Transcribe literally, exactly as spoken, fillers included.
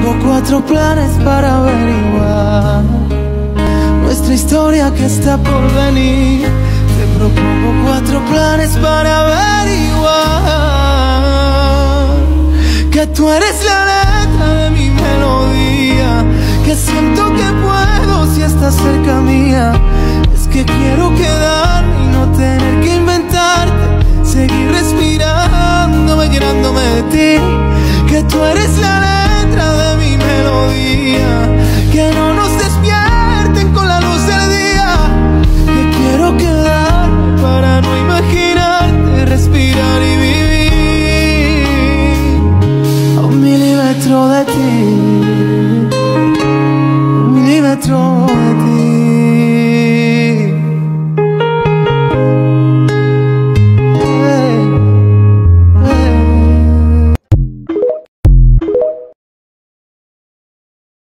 propongo cuatro planes para averiguar nuestra historia que está por venir. Te propongo cuatro planes para averiguar que tú eres la letra de mi melodía, que siento que puedo si estás cerca mía. Es que quiero quedarme y no tener que inventarte, seguir respirando, llenándome de ti. Que tú eres la letra de mi melodía, que no nos despierten con la luz del día. Que quiero quedarme para no imaginarte, respirar y vivir a un milímetro de ti.